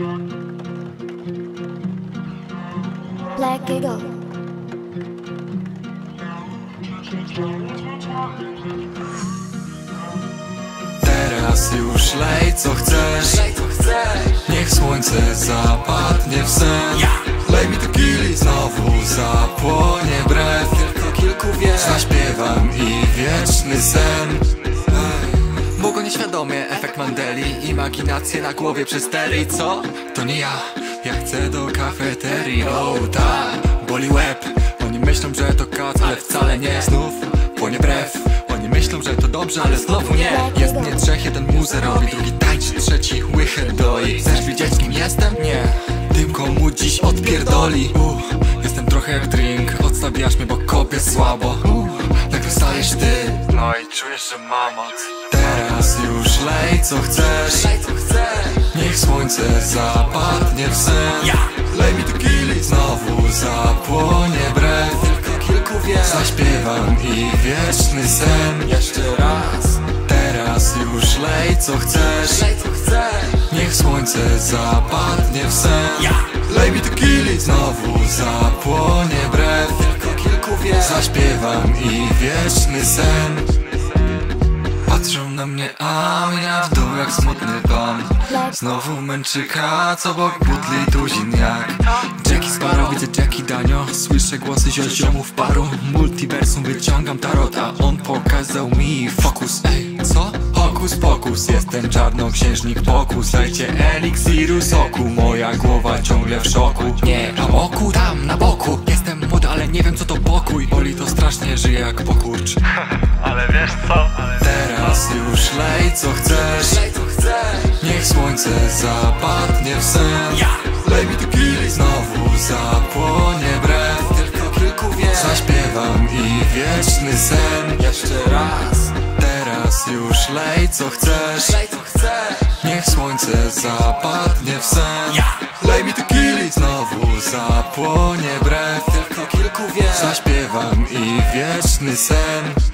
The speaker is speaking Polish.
Black Eagle. Teraz już lej co chcesz, niech słońce zapadnie w sen. Lej mi tequili, znowu zapłonie brew. Tylko kilku wie, zaśpiewam i wieczny sen. Było go nieświadomie, efekt Mandeli, imaginacje na głowie przez teli. Co? To nie ja, ja chcę do kafeterii. Oh tak, boli łeb. Oni myślą, że to kac, ale wcale nie. Znów płonie brew. Oni myślą, że to dobrze, ale znowu nie. Jest nie trzech, jeden muzę robi, drugi tańczy, trzeci łychę doi. Chcesz widzieć kim jestem? Nie. Tym komu dziś odpierdoli. Jestem trochę jak drink, odstawiasz mnie, bo kopię słabo. Jak wystajesz ty, no i czujesz, że mam moc. Teraz już lej co chcesz, niech słońce zapadnie w sen. Lej mi tequili, znowu zapłonie brew. Tylko kilku wie, zaśpiewam i wieczny sen. Jeszcze raz. Teraz już lej co chcesz, niech słońce zapadnie w sen. Lej mi tequili, znowu zapłonie brew. Tylko kilku wie, zaśpiewam i wieczny sen. Patrzą na mnie, a ja w dół jak smutny pan. Znowu męczy kac obok butli tuzin jak Jackie Sparrow, widzę Jackie Danio. Słyszę głosy ziomów paru. Multiversum wyciągam tarot, a on pokazał mi fokus. Ej, co? Hokus pokus, jestem czarnoksiężnik pokus. Dajcie eliksiru soku, moja głowa ciągle w szoku. Nie, amoku, tam na boku. Jestem młody, ale nie wiem co to pokój. Boli to strasznie, żyję jak pokurcz. Ale wiesz co? Teraz już lej co chcesz, niech słońce zapadnie w sen. Lej mi tequili, znowu zapłonie brew. Tylko kilku wie, zaśpiewam i wieczny sen. Jeszcze raz. Teraz już lej co chcesz, niech słońce zapadnie w sen. Lej mi tequili, znowu zapłonie brew. Tylko kilku wie, zaśpiewam i wieczny sen.